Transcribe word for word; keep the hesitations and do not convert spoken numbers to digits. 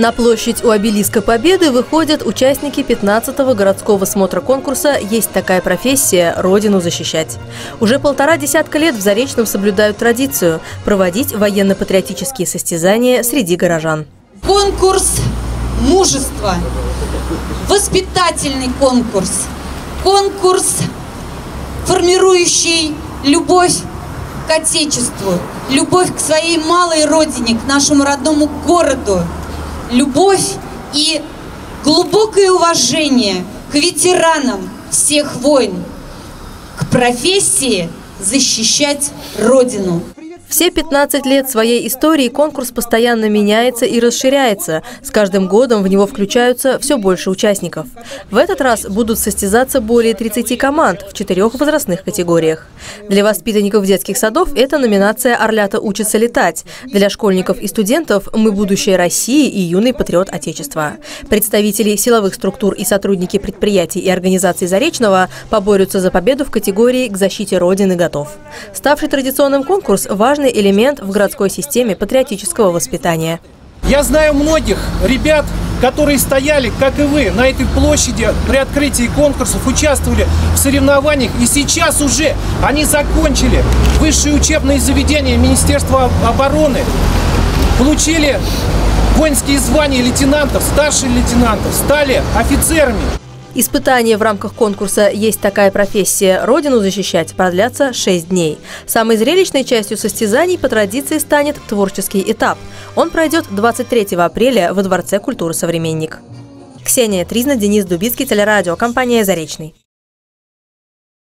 На площадь у обелиска Победы выходят участники пятнадцатого городского смотра конкурса «Есть такая профессия – Родину защищать». Уже полтора десятка лет в Заречном соблюдают традицию – проводить военно-патриотические состязания среди горожан. Конкурс мужества, воспитательный конкурс, конкурс, формирующий любовь к Отечеству, любовь к своей малой родине, к нашему родному городу, любовь и глубокое уважение к ветеранам всех войн, к профессии защищать Родину. Все пятнадцать лет своей истории конкурс постоянно меняется и расширяется. С каждым годом в него включаются все больше участников. В этот раз будут состязаться более тридцати команд в четырех возрастных категориях. Для воспитанников детских садов это номинация «Орлята учатся летать». Для школьников и студентов «Мы будущее России» и «Юный патриот Отечества». Представители силовых структур и сотрудники предприятий и организаций Заречного поборются за победу в категории «К защите Родины готов». Ставший традиционным конкурс – важный элемент в городской системе патриотического воспитания. Я знаю многих ребят, которые стояли, как и вы, на этой площади при открытии конкурсов, участвовали в соревнованиях, и сейчас уже они закончили высшие учебные заведения Министерства обороны, получили воинские звания лейтенантов, старших лейтенантов, стали офицерами. Испытания в рамках конкурса «Есть такая профессия – Родину защищать» продлятся шесть дней. Самой зрелищной частью состязаний по традиции станет творческий этап. Он пройдет двадцать третьего апреля во Дворце культуры «Современник». Ксения Тризна, Денис Дубицкий, телерадио, компания «Заречный».